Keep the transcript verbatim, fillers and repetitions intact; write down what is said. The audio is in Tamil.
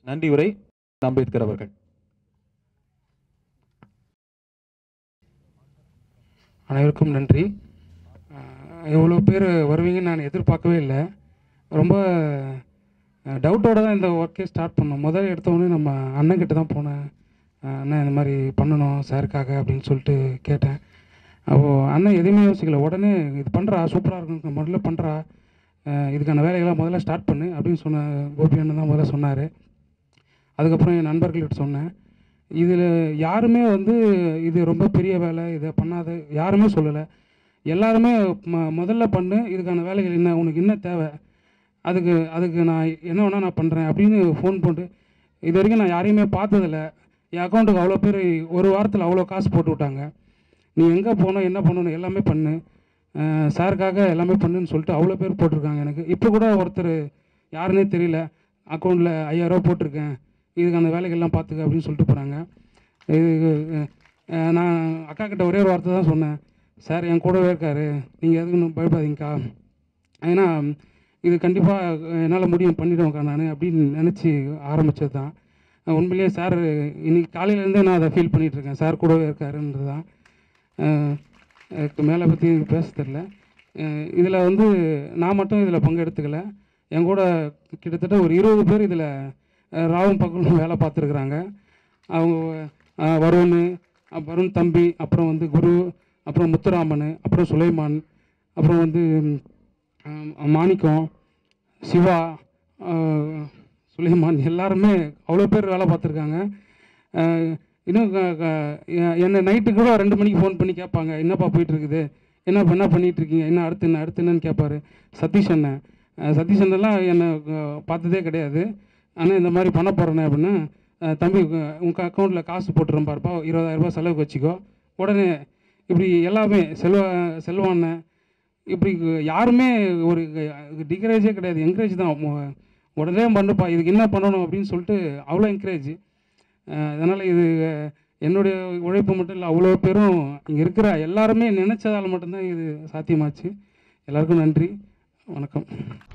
நன்றி உரை அம்பேத்கர் அவர்கள். அனைவருக்கும் நன்றி. எவ்வளோ பேர் வருவீங்கன்னு நான் எதிர்பார்க்கவே இல்லை. ரொம்ப டவுட்டோடு தான் இந்த ஒர்க்கே ஸ்டார்ட் பண்ணோம். முதல்ல எடுத்தோடனே நம்ம அண்ணன்கிட்ட தான் போனேன். அண்ணன் இந்த மாதிரி பண்ணணும் சாருக்காக அப்படின்னு சொல்லிட்டு கேட்டேன். அப்போது அண்ணன் எதுவுமே யோசிக்கல, உடனே இது பண்ணுறா சூப்பராக இருக்கும், முதல்ல பண்ணுறா, இதுக்கான வேலைகள்லாம் முதல்ல ஸ்டார்ட் பண்ணு அப்படின்னு சொன்ன கோபி அண்ணன் தான் முதல்ல சொன்னார். அதுக்கப்புறம் என் நண்பர்கள்கிட்ட சொன்னேன். இதில் யாருமே வந்து இது ரொம்ப பெரிய வேலை, இதை பண்ணாத யாருமே சொல்லலை. எல்லாருமே ம முதல்ல பண்ணு, இதுக்கான வேலைகள் என்ன, உனக்கு என்ன தேவை, அதுக்கு அதுக்கு நான் என்ன வேணால் நான் பண்ணுறேன் அப்படின்னு ஃபோன் போட்டு இது வரைக்கும் நான் யாரையுமே பார்த்ததில்ல. என் அக்கௌண்ட்டுக்கு அவ்வளோ பேர் ஒரு வாரத்தில் அவ்வளோ காசு போட்டு விட்டாங்க. நீ எங்கே போகணும் என்ன பண்ணணும் எல்லாமே பண்ணு, சாருக்காக எல்லாமே பண்ணுன்னு சொல்லிட்டு அவ்வளோ பேர் போட்டிருக்காங்க. எனக்கு இப்போ கூட ஒருத்தர் யாருன்னே தெரியல, அக்கௌண்ட்டில் ஐயாயிரரூவா போட்டிருக்கேன், இதுக்கான வேலைகள்லாம் பார்த்துக்க அப்படின்னு சொல்லிட்டு போகிறாங்க. இது நான் அக்கா கிட்ட ஒரே ஒரு வார்த்தை தான் சொன்னேன், சார் என் கூடவே இருக்கார், நீங்கள் எதுக்கு பயப்படாதீங்கக்கா, ஏன்னா இது கண்டிப்பாக என்னால் முடியும் பண்ணிவிடுவேன்க்கா நான் அப்படின்னு நினச்சி ஆரம்பித்தது தான். உண்மையிலேயே சார் இன்றைக்கி காலையிலேருந்தே நான் அதை ஃபீல் பண்ணிகிட்ருக்கேன், சார் கூடவே இருக்காருன்றது தான். இதுக்கு மேலே பற்றி பேச தெரில. இதில் வந்து நான் மட்டும் இதில் பங்கெடுத்துக்கலை, என் கூட கிட்டத்தட்ட ஒரு இருபது பேர் இதில் ராவும் பகலும் வேலை பார்த்துருக்குறாங்க. அவங்க வருண், வருண் தம்பி, அப்புறம் வந்து குரு, அப்புறம் முத்துராமன், அப்புறம் சுலைமான், அப்புறம் வந்து மாணிக்கம், சிவா, சுலைமான், எல்லாருமே அவ்வளோ பேர் வேலை பார்த்துருக்காங்க. இன்னும் என்னை நைட்டு கூட ரெண்டு மணிக்கு ஃபோன் பண்ணி கேட்பாங்க, என்னப்பா போயிட்டுருக்குது, என்ன என்ன பண்ணிகிட்ருக்கீங்க, என்ன அடுத்து என்ன அடுத்து என்னன்னு கேட்பார். சதீஷ் அண்ணன் சதீஷ் அண்ணெல்லாம் என்னை பார்த்ததே கிடையாது. ஆனால் இந்த மாதிரி பண்ண போகிறேனே அப்படின்னா, தம்பி உங்கள் அக்கௌண்ட்டில் காசு போட்டுறேன் பாருப்பா, இருபதாயிரரூபா செலவுக்கு வச்சுக்கோ, உடனே இப்படி எல்லாமே செல்வ செல்வாண்ணன் இப்படி யாருமே ஒரு டிகரேஜே கிடையாது, என்கரேஜ் தான். உடனே பண்ணுப்பா, இதுக்கு என்ன பண்ணணும் அப்படின்னு சொல்லிட்டு அவ்வளோ என்கரேஜ். அதனால் இது என்னுடைய உழைப்பு மட்டும் இல்லை, அவ்வளோ பேரும் இங்கே இருக்கிற எல்லாருமே நினச்சதால் மட்டும்தான் இது சாத்தியமாச்சு. எல்லாருக்கும் நன்றி, வணக்கம்.